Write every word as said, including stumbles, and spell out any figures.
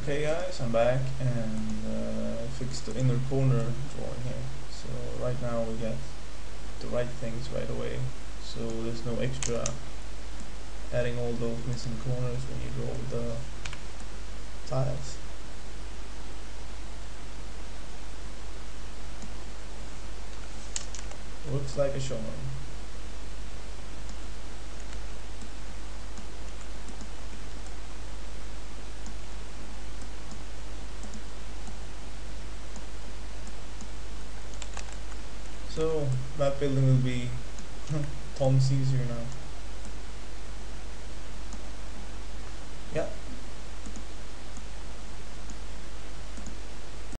Okay guys, I'm back and uh, fixed the inner corner drawing here. So right now we get the right things right away. So there's no extra adding all those missing corners when you draw with the tiles. Looks like a showing. So map building will be tons easier now.